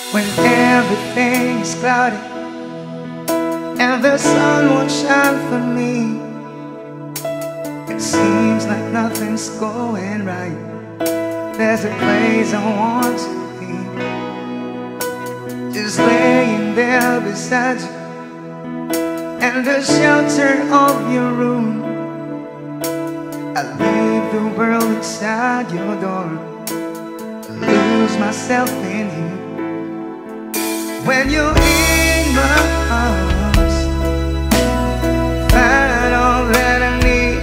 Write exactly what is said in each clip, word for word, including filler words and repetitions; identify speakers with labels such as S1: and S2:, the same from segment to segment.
S1: when everything is cloudy and the sun won't shine for me. It seems like nothing's going right. There's a place I want to be, just laying there beside you and the shelter of your room. I leave the world inside your door, lose myself in you. When you're in my arms, find all that I need.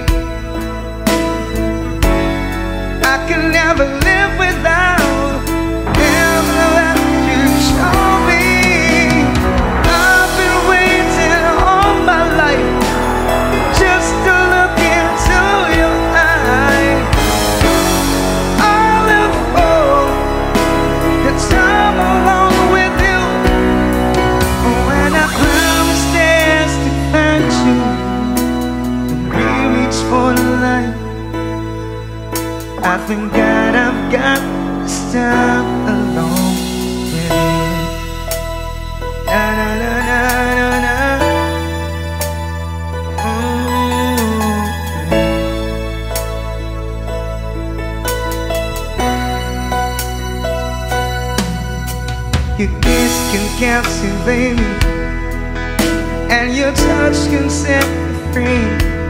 S1: I can never live without everything that you show me. I've been waiting all my life just to look into your eyes. I live for the time alone with you, when I climb the stairs to find you, and we reach for the light. I thank God I've got this time alone with you. Na na na na na na. Your kiss can captivate me, and your touch can set me free.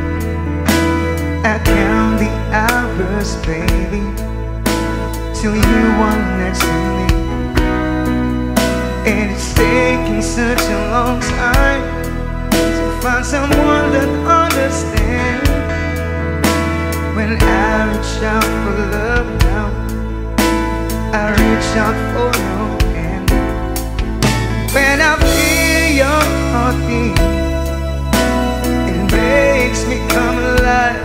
S1: I count the hours, baby, till you are next to me. And it's taken such a long time to find someone that understands. When I reach out for love now, I reach out for your hand. When I feel your heartbeat, it makes me come alive.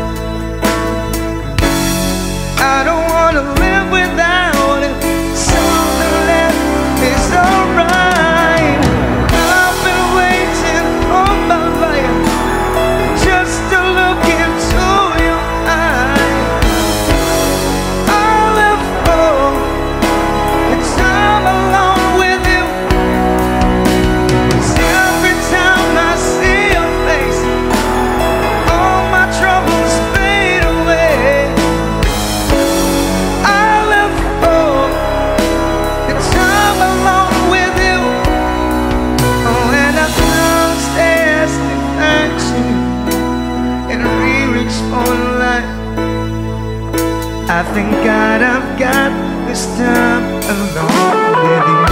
S1: I don't wanna live without it, something that is alright. I've been waiting all my life just to look into your eyes. I live for the time alone with you, 'cause every time I see your face, all my troubles fade away. I thank God I've got this time alone with you.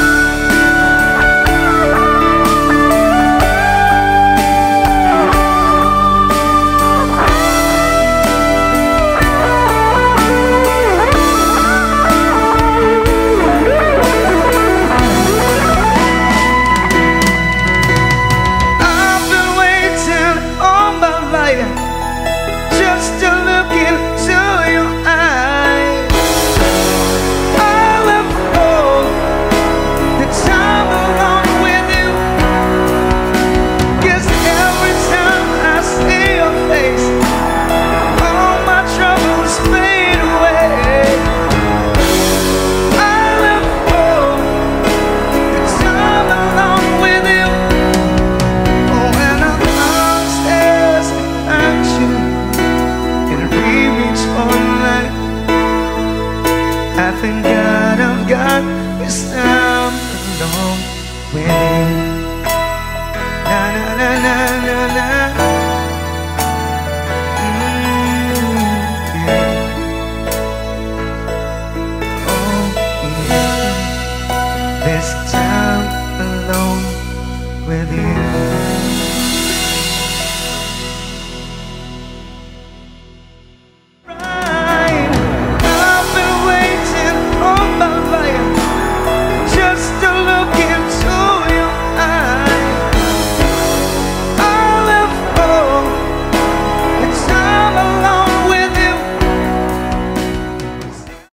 S1: I've been waiting all my life just to look into your eyes. I live for the time alone with you, 'cause every time I see your face, all my troubles fade away. I live for the time alone with you. Oh, when I climb the stairs to find you, and we reach for light, I thank God I've got this time alone with you. Na na na na.